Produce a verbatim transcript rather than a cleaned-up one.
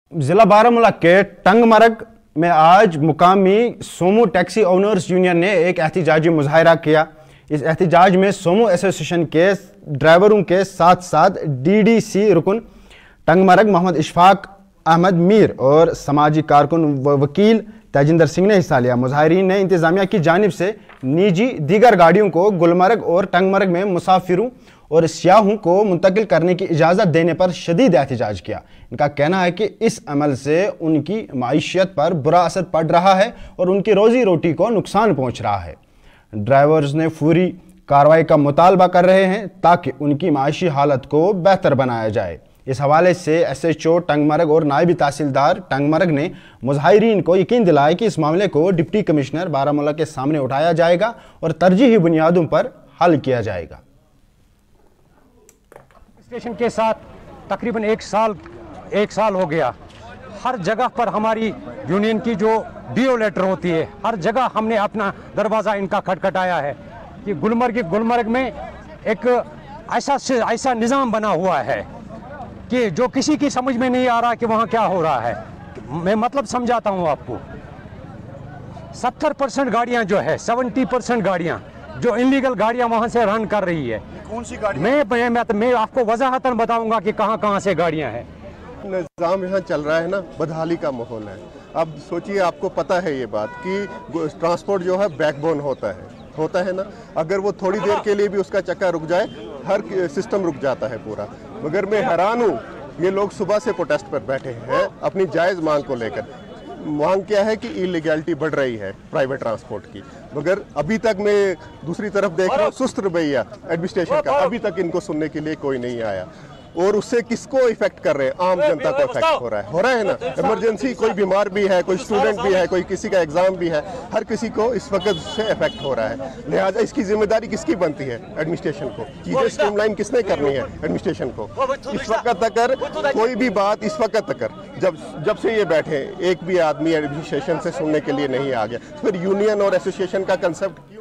जिला बारामूला के टंगमरग में आज मुकामी सोमो टैक्सी ओनर्स यूनियन ने एक एहतजाजी मुजाहरा किया। इस एहतजाज में सोमो एसोसिएशन के ड्राइवरों के साथ साथ डीडीसी रुकन टंगमरग मोहम्मद इशफाक अहमद मीर और समाजी कारकुन व वकील तेजिंदर सिंह ने हिस्सा लिया। मुजाहिरीन ने इंतजामिया की जानिब से निजी दीगर गाड़ियों को गुलमर्ग और टंगमरग में मुसाफिरों और सियाहों को मुंतकिल करने की इजाज़त देने पर शदीद एहतजाज किया। इनका कहना है कि इस अमल से उनकी माईशत पर बुरा असर पड़ रहा है और उनकी रोजी रोटी को नुकसान पहुँच रहा है। ड्राइवर्स ने फौरी कार्रवाई का मुतालबा कर रहे हैं ताकि उनकी माशी हालत को बेहतर बनाया जाए। इस हवाले से एस एच ओ टंगमरग और नायबी तहसीलदार टंगमरग ने मुजाहिरीन को यकीन दिलाया कि इस मामले को डिप्टी कमिश्नर बारामूला के सामने उठाया जाएगा और तरजीही बुनियादों पर हल किया जाएगा। स्टेशन के साथ तकरीबन एक साल एक साल हो गया। हर जगह पर हमारी यूनियन की जो डीओ लेटर होती है, हर जगह हमने अपना दरवाज़ा इनका खटखटाया है कि गुलमर्ग गुलमर्ग में एक ऐसा ऐसा निज़ाम बना हुआ है कि जो किसी की समझ में नहीं आ रहा कि वहाँ क्या हो रहा है। मैं मतलब समझाता हूँ आपको। सत्तर परसेंट गाड़ियाँ जो है, सत्तर परसेंट गाड़ियाँ जो इलीगल गाड़ियाँ वहाँ से रन कर रही है। कौन सी गाड़ी? मैं मैं, मैं, मैं आपको वजाहतन बताऊंगा कि कहाँ कहाँ से गाड़ियाँ हैं। निज़ाम यहाँ चल रहा है ना, बदहाली का माहौल है। अब सोचिए, आपको पता है ये बात कि ट्रांसपोर्ट जो है बैकबोन होता है होता है ना। अगर वो थोड़ी देर के लिए भी उसका चक्का रुक जाए, हर सिस्टम रुक जाता है पूरा। मगर मैं हैरान हूँ, ये लोग सुबह से प्रोटेस्ट पर बैठे हैं अपनी जायज़ मांग को लेकर। मांग क्या है कि इलीगैलिटी बढ़ रही है प्राइवेट ट्रांसपोर्ट की, मगर अभी तक मैं दूसरी तरफ देख रहा हूँ सुस्त रवैया एडमिनिस्ट्रेशन का। अभी तक इनको सुनने के लिए कोई नहीं आया और उससे किसको इफेक्ट कर रहे हैं? आम जनता को इफेक्ट हो रहा है हो रहा है ना। इमरजेंसी, कोई बीमार भी है, कोई स्टूडेंट भी है, कोई किसी का एग्जाम भी है, हर किसी को इस वक्त से इफेक्ट हो रहा है। लिहाजा इसकी जिम्मेदारी किसकी बनती है? एडमिनिस्ट्रेशन को। चीज़ें स्ट्रीमलाइन किसने करनी है? एडमिनिस्ट्रेशन को। इस वक्त तक कोई भी बात, इस वक्त तक जब जब से ये बैठे एक भी आदमी एडमिनिस्ट्रेशन से सुनने के लिए नहीं आ गया। फिर यूनियन और एसोसिएशन का कंसेप्ट